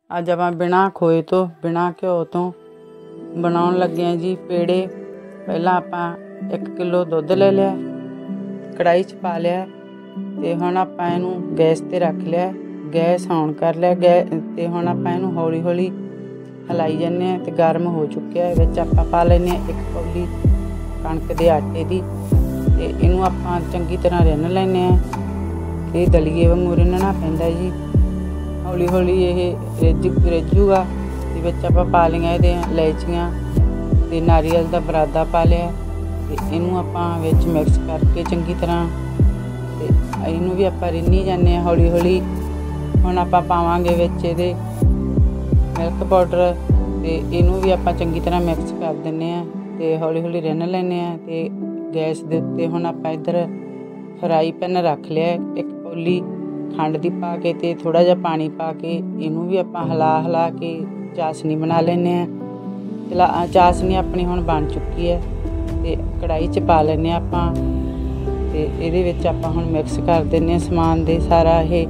ਅੱਜ ਆਪਾਂ ਬਿਨਾਂ ਖੋਏ ਤੋਂ ਬਿਨਾਂ ਘਿਓ ਤੋਂ ਬਣਾਉਣ ਲੱਗੇ ਹਾਂ ਜੀ ਪੇੜੇ। ਪਹਿਲਾਂ ਆਪਾਂ 1 ਕਿਲੋ ਦੁੱਧ ਲੈ ਲਿਆ, ਕੜਾਹੀ 'ਚ ਪਾ ਲਿਆ ਅਤੇ ਹੁਣ ਆਪਾਂ ਇਹਨੂੰ ਗੈਸ 'ਤੇ ਰੱਖ ਲਿਆ, ਗੈਸ ਔਨ ਕਰ ਲਿਆ ਅਤੇ ਹੁਣ ਆਪਾਂ ਇਹਨੂੰ ਹੌਲੀ ਹੌਲੀ ਹਿਲਾਈ ਜਾਂਦੇ ਹਾਂ ਅਤੇ ਗਰਮ ਹੋ ਚੁੱਕਿਆ। ਵਿੱਚ ਆਪਾਂ ਪਾ ਲੈਂਦੇ ਹਾਂ 1 ਕੌਲੀ ਕਣਕ ਦੇ ਆਟੇ ਦੀ ਅਤੇ ਇਹਨੂੰ ਆਪਾਂ ਚੰਗੀ ਤਰ੍ਹਾਂ ਰਿੰਨ ਲੈਂਦੇ ਹਾਂ। ਇਹ ਦਲੀਏ ਵਾਂਗੂ ਰਿੰਨਣਾ ਪੈਂਦਾ ਜੀ। ਹੌਲੀ ਹੌਲੀ ਇਹ ਰਿੱਝੂਗਾ ਅਤੇ ਵਿੱਚ ਆਪਾਂ ਪਾ ਲਈਆਂ ਇਹਦੇ ਇਲਾਇਚੀਆਂ ਅਤੇ ਨਾਰੀਅਲ ਦਾ ਬਰਾਦਾ ਪਾ ਲਿਆ ਅਤੇ ਇਹਨੂੰ ਆਪਾਂ ਵਿੱਚ ਮਿਕਸ ਕਰਕੇ ਚੰਗੀ ਤਰ੍ਹਾਂ ਅਤੇ ਇਹਨੂੰ ਵੀ ਆਪਾਂ ਰਿੰਨੀ ਜਾਂਦੇ ਹਾਂ ਹੌਲੀ ਹੌਲੀ। ਹੁਣ ਆਪਾਂ ਪਾਵਾਂਗੇ ਵਿੱਚ ਇਹਦੇ ਮਿਲਕ ਪਾਊਡਰ ਅਤੇ ਇਹਨੂੰ ਵੀ ਆਪਾਂ ਚੰਗੀ ਤਰ੍ਹਾਂ ਮਿਕਸ ਕਰ ਦਿੰਦੇ ਹਾਂ ਅਤੇ ਹੌਲੀ ਹੌਲੀ ਰਿੰਨ ਲੈਂਦੇ ਹਾਂ। ਅਤੇ ਗੈਸ ਦੇ ਉੱਤੇ ਹੁਣ ਆਪਾਂ ਇੱਧਰ ਫਰਾਈ ਪੈਨ ਰੱਖ ਲਿਆ, 1 ਕੌਲੀ ਖੰਡ ਦੀ ਪਾ ਕੇ ਅਤੇ ਥੋੜ੍ਹਾ ਜਿਹਾ ਪਾਣੀ ਪਾ ਕੇ ਇਹਨੂੰ ਵੀ ਆਪਾਂ ਹਿਲਾ ਕੇ ਚਾਸ਼ਨੀ ਬਣਾ ਲੈਂਦੇ ਹਾਂ। ਚਾਸ਼ਨੀ ਆਪਣੀ ਹੁਣ ਬਣ ਚੁੱਕੀ ਹੈ ਅਤੇ ਕੜਾਹੀ 'ਚ ਪਾ ਲੈਂਦੇ ਹਾਂ ਆਪਾਂ ਅਤੇ ਇਹਦੇ ਵਿੱਚ ਆਪਾਂ ਹੁਣ ਮਿਕਸ ਕਰ ਦਿੰਦੇ ਹਾਂ ਸਮਾਨ ਦੇ ਸਾਰਾ ਇਹ।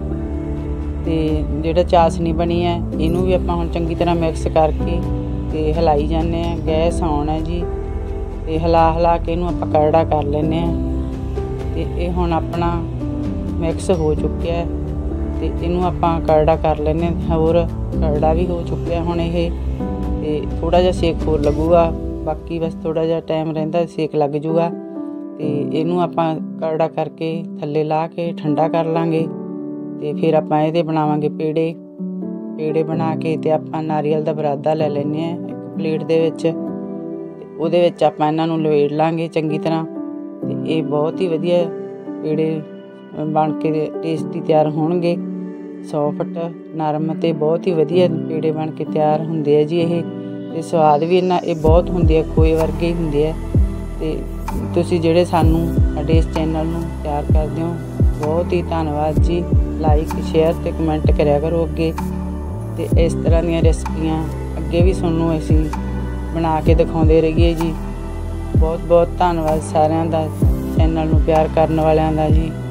ਅਤੇ ਜਿਹੜਾ ਚਾਸ਼ਨੀ ਬਣੀ ਹੈ ਇਹਨੂੰ ਵੀ ਆਪਾਂ ਹੁਣ ਚੰਗੀ ਤਰ੍ਹਾਂ ਮਿਕਸ ਕਰਕੇ ਅਤੇ ਹਿਲਾਈ ਜਾਂਦੇ ਹਾਂ। ਗੈਸ ਔਨ ਹੈ ਜੀ ਅਤੇ ਹਿਲਾ ਕੇ ਇਹਨੂੰ ਆਪਾਂ ਕਰੜਾ ਕਰ ਲੈਂਦੇ ਹਾਂ ਅਤੇ ਇਹ ਹੁਣ ਆਪਣਾ ਮਿਕਸ ਹੋ ਚੁੱਕਿਆ ਅਤੇ ਇਹਨੂੰ ਆਪਾਂ ਕਰੜਾ ਕਰ ਲੈਂਦੇ ਹਾਂ। ਹੋਰ ਕਰੜਾ ਵੀ ਹੋ ਚੁੱਕਿਆ ਹੁਣ ਇਹ, ਅਤੇ ਥੋੜ੍ਹਾ ਜਿਹਾ ਸੇਕ ਹੋਰ ਲੱਗੂਗਾ, ਬਾਕੀ ਬਸ ਥੋੜ੍ਹਾ ਜਿਹਾ ਟਾਈਮ ਰਹਿੰਦਾ ਸੇਕ ਲੱਗ ਜੂਗਾ। ਅਤੇ ਇਹਨੂੰ ਆਪਾਂ ਕਰੜਾ ਕਰਕੇ ਥੱਲੇ ਲਾ ਕੇ ਠੰਡਾ ਕਰ ਲਾਂਗੇ ਅਤੇ ਫਿਰ ਆਪਾਂ ਇਹਦੇ ਬਣਾਵਾਂਗੇ ਪੇੜੇ ਬਣਾ ਕੇ ਅਤੇ ਆਪਾਂ ਨਾਰੀਅਲ ਦਾ ਬਰਾਦਾ ਲੈ ਲੈਂਦੇ ਹਾਂ 1 ਪਲੇਟ ਦੇ ਵਿੱਚ ਅਤੇ ਉਹਦੇ ਵਿੱਚ ਆਪਾਂ ਇਹਨਾਂ ਨੂੰ ਲਵੇੜ ਲਾਂਗੇ ਚੰਗੀ ਤਰ੍ਹਾਂ ਅਤੇ ਇਹ ਬਹੁਤ ਹੀ ਵਧੀਆ ਪੇੜੇ ਬਣ ਕੇ ਟੇਸਟੀ ਤਿਆਰ ਹੋਣਗੇ। ਸੋਫਟ ਨਰਮ ਅਤੇ ਬਹੁਤ ਹੀ ਵਧੀਆ ਪੇੜੇ ਬਣ ਕੇ ਤਿਆਰ ਹੁੰਦੇ ਆ ਜੀ ਇਹ। ਅਤੇ ਸਵਾਦ ਵੀ ਇਹ ਬਹੁਤ ਹੁੰਦੇ ਆ, ਖੋਏ ਵਰਗੇ ਹੀ ਹੁੰਦੇ ਆ। ਅਤੇ ਤੁਸੀਂ ਜਿਹੜੇ ਸਾਡੇ ਇਸ ਚੈਨਲ ਨੂੰ ਪਿਆਰ ਕਰਦੇ ਹੋ, ਬਹੁਤ ਹੀ ਧੰਨਵਾਦ ਜੀ। ਲਾਈਕ ਸ਼ੇਅਰ ਅਤੇ ਕਮੈਂਟ ਕਰਿਆ ਕਰੋ ਅੱਗੇ, ਅਤੇ ਇਸ ਤਰ੍ਹਾਂ ਦੀਆਂ ਰੈਸਪੀਆਂ ਅੱਗੇ ਵੀ ਤੁਹਾਨੂੰ ਅਸੀਂ ਬਣਾ ਕੇ ਦਿਖਾਉਂਦੇ ਰਹੀਏ ਜੀ। ਬਹੁਤ ਬਹੁਤ ਧੰਨਵਾਦ ਸਾਰਿਆਂ ਦਾ, ਚੈਨਲ ਨੂੰ ਪਿਆਰ ਕਰਨ ਵਾਲਿਆਂ ਦਾ ਜੀ।